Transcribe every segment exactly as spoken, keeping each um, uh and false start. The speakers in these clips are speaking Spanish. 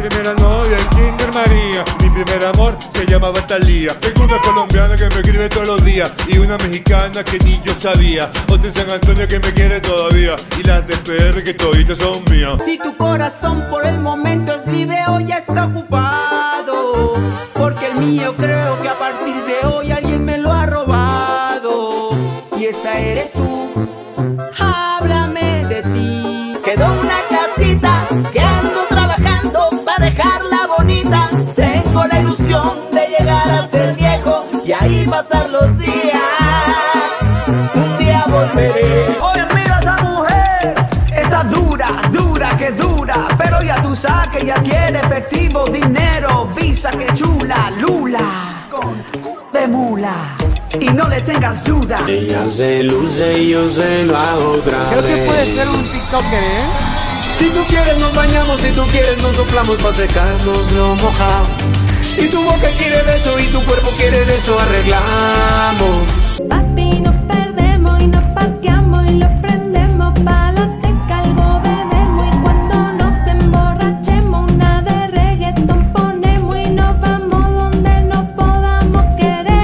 primera novia en Kinder María. Mi primer amor se llamaba Talía. Tengo una colombiana que me escribe todos los días y una mexicana que ni yo sabía. Otra en San Antonio que me quiere todavía y las de P R que toditas son mías. Si tu corazón por el momento es libre o ya está ocupado, porque el mío creo que a partir de hoy alguien me lo ha robado. Y esa eres tú. Háblame de ti. Quedó una casita que ando trabajando para dejarla bonita. Tengo la ilusión de llegar a ser viejo y ahí pasar los días. Un día volveré. Oye, mira esa mujer, está dura, dura, que dura. Pero ya tú sabes que ella quiere efectivo, dinero, visa, que chula, lula, con de mula. Y no le tengas duda. Ella se luce y yo se lo hago otra vez. Creo que puede ser un TikToker, ¿eh? Si tú quieres nos bañamos, si tú quieres nos soplamos pa' secarnos lo mojado. Si tu boca quiere de eso y tu cuerpo quiere de eso, arreglamos. Papi, nos perdemos y nos parqueamos y lo prendemos pa' la seca, algo bebemos y cuando nos emborrachemos una de reggaetón ponemos y nos vamos donde nos podamos querer.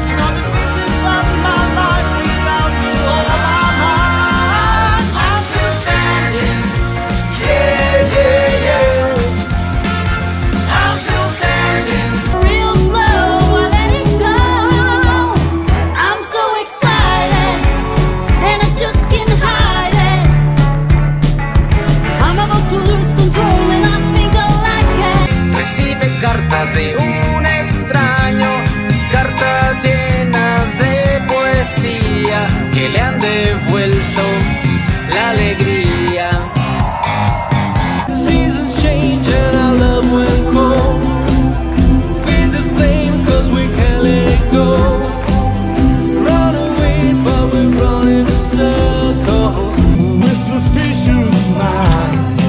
Cartas de un extraño, cartas llenas de poesía que le han devuelto la alegría. Seasons change and our love will go. Feed the flame cause we can't let it go. Run away but we're running in circles. With suspicious minds.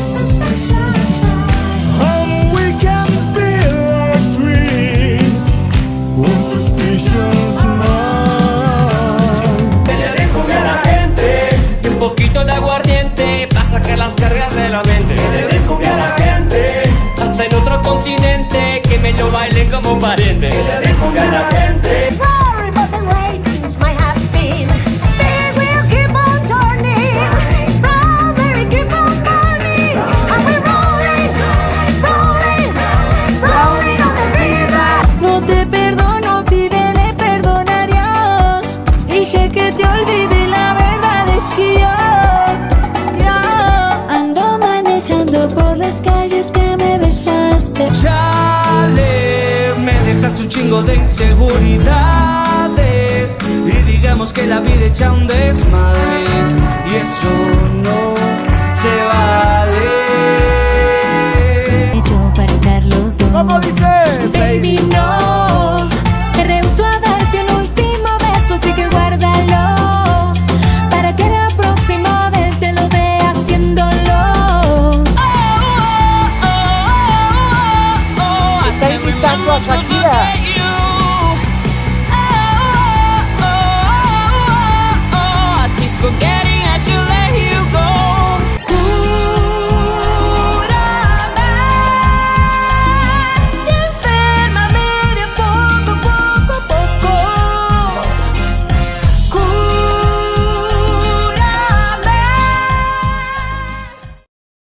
Suspicious mind. Que le den cumbia a la gente y un poquito de aguardiente para sacar las cargas de la mente. Que le den cumbia a la gente hasta en otro continente, que me lo bailen como pariente. Que le den cumbia a la gente. Sorry about the way things might have been. They will keep on turning. Strawberry keep on burning. And we're rolling, rolling, rolling on the river. No te perdono, pídele perdón a Dios. Dije que te olvidé, la verdad es que yo, yo ando manejando por las calles que me besaste. Chale, me dejaste un chingo de inseguridades y digamos que la vida echa un desmadre y eso no se vale. Yo para dar los dos. ¿Cómo dice? Baby, no, me rehuso a darte un último beso, así que guárdalo para que la próxima vez te lo dé haciéndolo. Está invitando a Shakira.